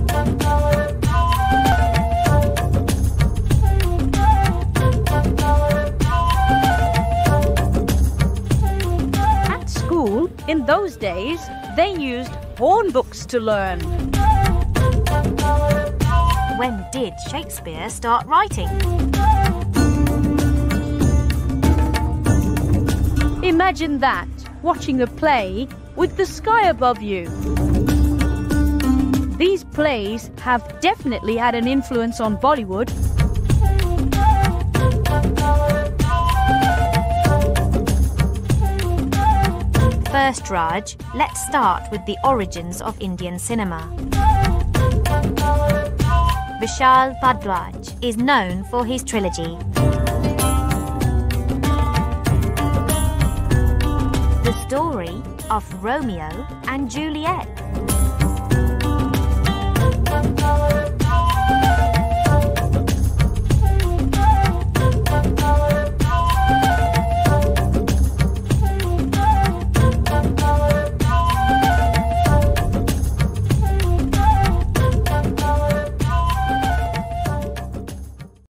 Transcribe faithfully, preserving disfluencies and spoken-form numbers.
At school, in those days, they used horn books to learn. When did Shakespeare start writing? Imagine that, watching a play with the sky above you. These plays have definitely had an influence on Bollywood. First, Raj, let's start with the origins of Indian cinema. Vishal Bhardwaj is known for his trilogy. The story of Romeo and Juliet.